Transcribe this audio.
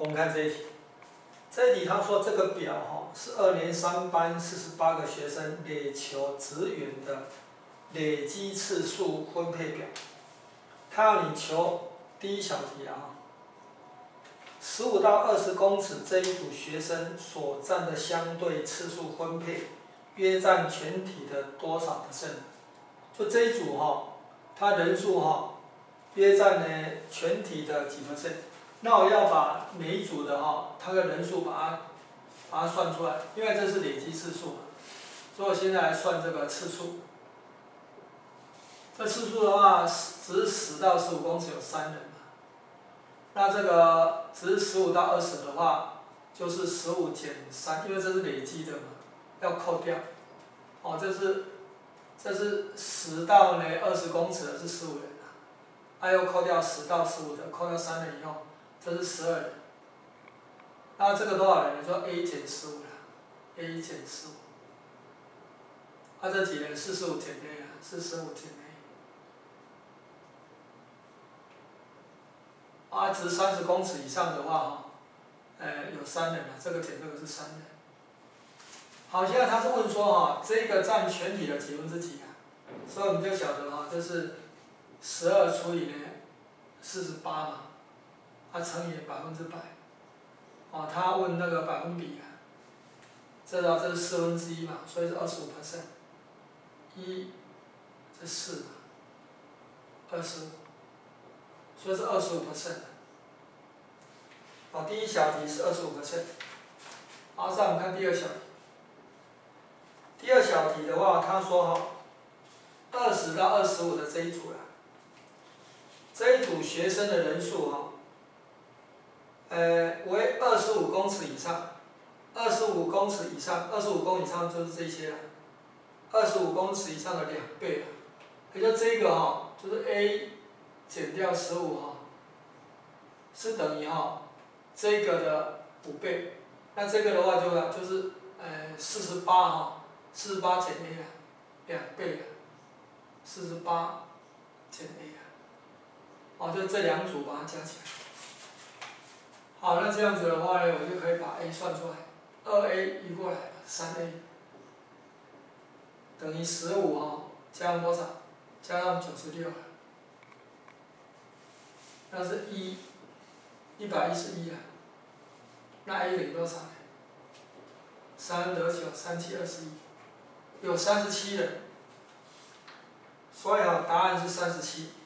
我们看这一题，这一题他说这个表是2年3班48个学生垒球职员的累积次数分配表，他要你求第一小题15到20公尺这一组学生所占的相对次数分配，约占全体的多少%？就这一组它人数约占呢全体的几%？那我要把每一组的它的人数把它算出来，因为这是累积次数嘛，所以我现在来算这个次数。这次数的话，只是10到15公尺有3人嘛，那这个只是15到20的话，就是15减3，因为这是累积的嘛，要扣掉。这是10到20公尺的是15人又扣掉10到15的，扣掉3人以后，这是12人。那这个多少人呢？就 A 减15了 ，A 减15。这几人45减 A 45减 A。值30公尺以上的话，有3人这个减这个是3人。好，现在他是问说这个占全体的几分之几所以我们就晓得这是12除以48嘛，乘以100%。他问那个百分比这是1/4嘛，所以是25%。这4嘛，25，所以是25%。第一小题是25%。再我们看第二小题。第二小题的话，他说20到25的这一组这一组学生的人数为25公尺以上，25公尺以上，25公以上就是这些25公尺以上的2倍也就这个就是 A 减掉15是等于这个的5倍，那这个的话就是48减 A 2倍48减 A 就这2组把它加起来。好，那这样子的话我就可以把 A 算出来，2A 移过来3A 等于15加上多少？加上96那是111那 A 等于多少？3得9，3、7、21，有37人，所以答案是37。